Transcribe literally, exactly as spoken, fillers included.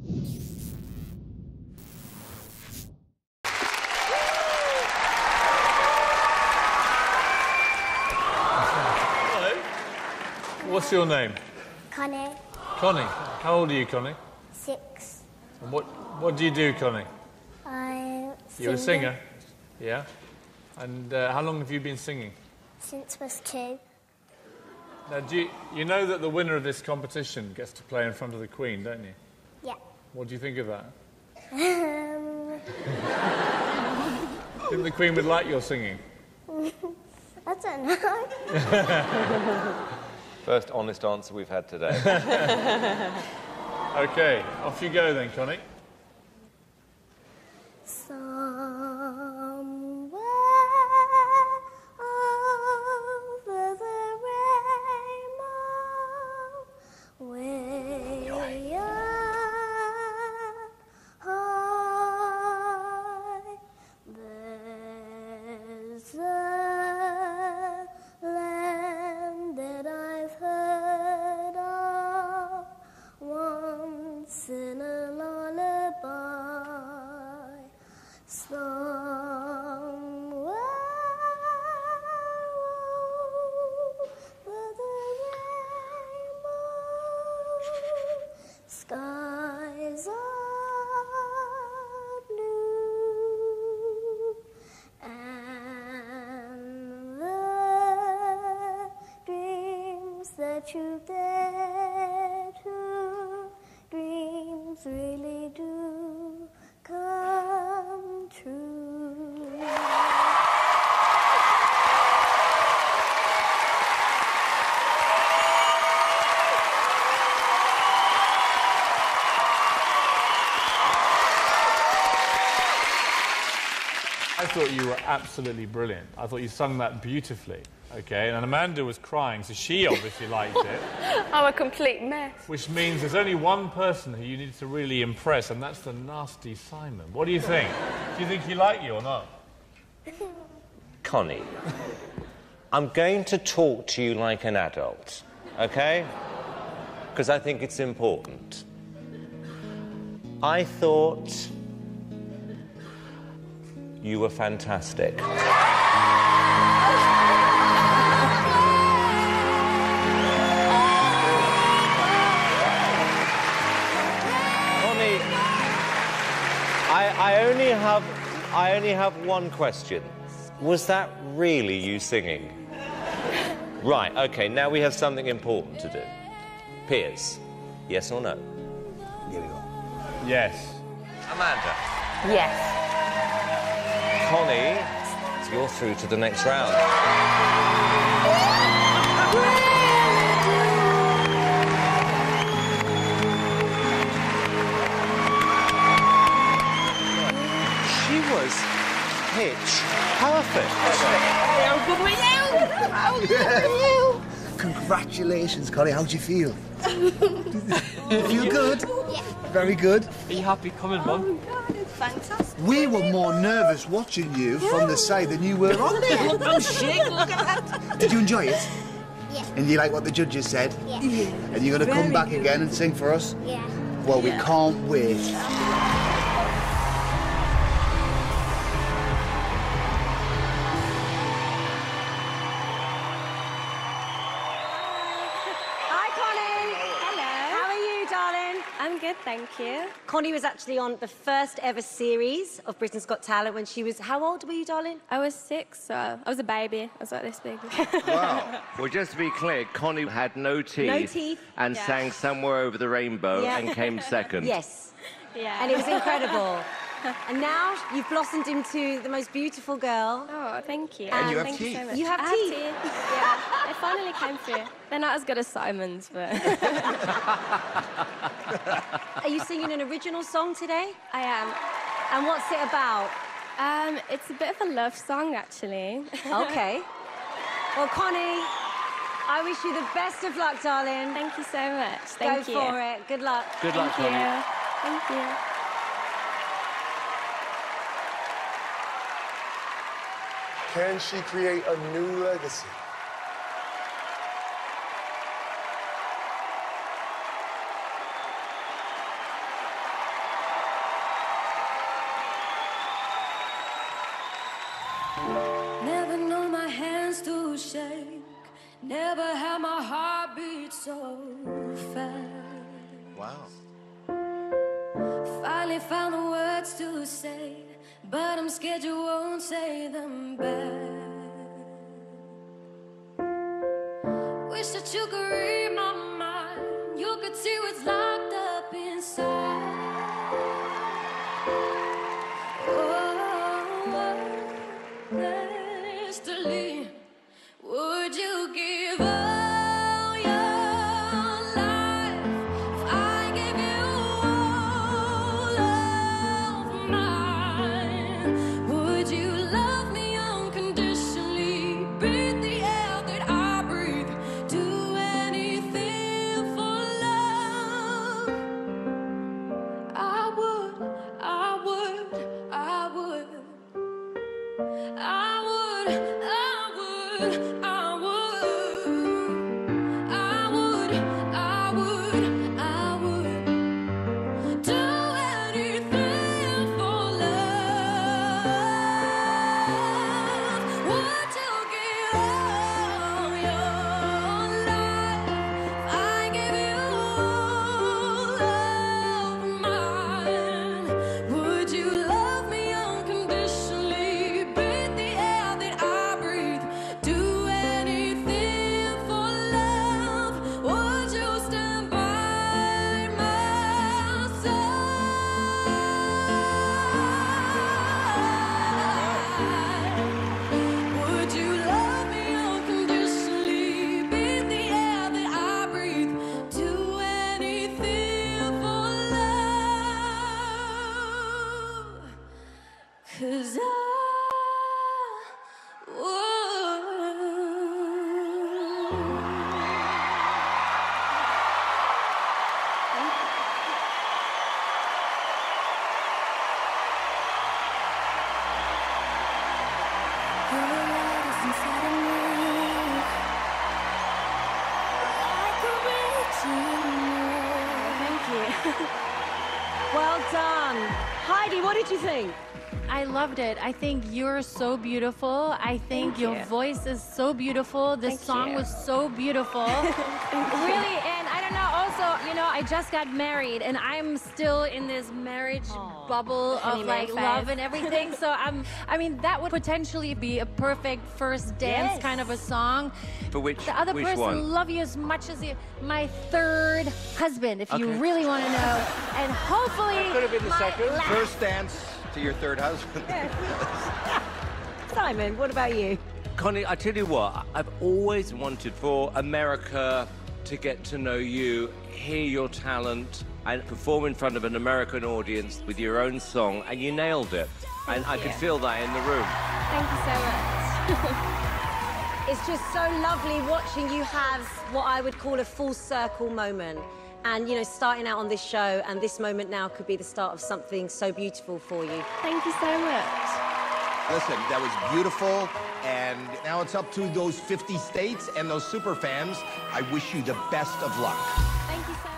What's your name? Connie. Connie. How old are you, Connie? Six. And what, what do you do, Connie? I'm You're a singer? Yeah. And uh, how long have you been singing? Since I was two. Now, do you, you know that the winner of this competition gets to play in front of the Queen, don't you? Yeah. What do you think of that? Um, Think the Queen would like your singing? I don't know. First honest answer we've had today. OK, off you go then, Connie. Somewhere over the rainbow, way up high, there's a land that I've heard of once in a lullaby. Somewhere over the rainbow, skies are blue, and the dreams that you dare to, dreams really do come true. I thought you were absolutely brilliant. I thought you sung that beautifully, OK? And Amanda was crying, so she obviously liked it. I'm a complete mess. Which means there's only one person who you need to really impress, and that's the nasty Simon. What do you think? Do you think he liked you or not? Connie, I'm going to talk to you like an adult, OK? Because I think it's important. I thought you were fantastic. I, I only have, I only have one question. Was that really you singing? Right, OK, now we have something important to do. Piers, yes or no? Here we go. Yes. Amanda? Yes. Connie, you're through to the next round. Pitch perfect. Hey, I'm good with you. How good with you? Congratulations, Connie. How do you feel? You feel good? Yeah. Very good. Are you happy coming, Mum? Oh, God, it's fantastic. We were more nervous watching you from the side than you were on there. Look, I'm shaking. Look at that. Did you enjoy it? Yeah. And you like what the judges said? Yeah. And you're going to come back again and sing for us? Yeah. Well, we can't wait. I'm good, thank you. Connie was actually on the first ever series of Britain's Got Talent when she was... How old were you, darling? I was six, so I was a baby. I was like this big. Wow. Well, just to be clear, Connie had no teeth. No teeth. And Yeah. sang Somewhere Over the Rainbow Yeah. and came second. Yes. Yeah. And it was incredible. And now you've blossomed into the most beautiful girl. Oh, thank you. And you have thank teeth. You, so much. You have I teeth. Yeah, they finally came through. They're not as good as Simon's, but... Are you singing an original song today? I am. And what's it about? Um, it's a bit of a love song, actually. OK. Well, Connie, I wish you the best of luck, darling. Thank you so much. Thank Go you. for it. Good luck. Good luck, Thank Connie. you. Thank you. Can she create a new legacy? to shake. Never had my heart beat so fast. Wow. Finally found the words to say, but I'm scared you won't say them back. Wish that you could read my mind. You could see what's locked up inside. Destiny, would you give all your life if I gave you all of mine? Would you love me unconditionally, breathe the air that I breathe, do anything for love? I would, I would, I would. I would, I would, I would, I would, I would, I would do anything for love. Would you give all your life if I gave you all of mine? Would you love me unconditionally? Breathe the air that I breathe. Do anything for love. Would you stand by my side? Would you love me unconditionally? Breathe the air that I breathe. Do anything for love. 'Cause I Thank you. Well done. Heidi, what did you think? I loved it. I think you're so beautiful. I think Thank your you. voice is so beautiful. This Thank song you. was so beautiful. Really, and I don't know, also, you know, I just got married and I'm still in this marriage bubble of Honeymoon like phase. love and everything. So I'm I mean that would potentially be a perfect first dance Yes. kind of a song. For which, The other which person one? love you as much as you, my third husband, if you Okay. really want to know. And hopefully Could have been the my second. last- First dance to your third husband. Simon, what about you? Connie, I tell you what, I- I've always wanted for America to get to know you, hear your talent, and perform in front of an American audience with your own song, and you nailed it. And I could feel that in the room. Thank you so much. It's just so lovely watching you have what I would call a full circle moment. And, you know, starting out on this show, and this moment now could be the start of something so beautiful for you. Thank you so much. Listen, that was beautiful, and now it's up to those fifty states and those super fans. I wish you the best of luck. Thank you so much.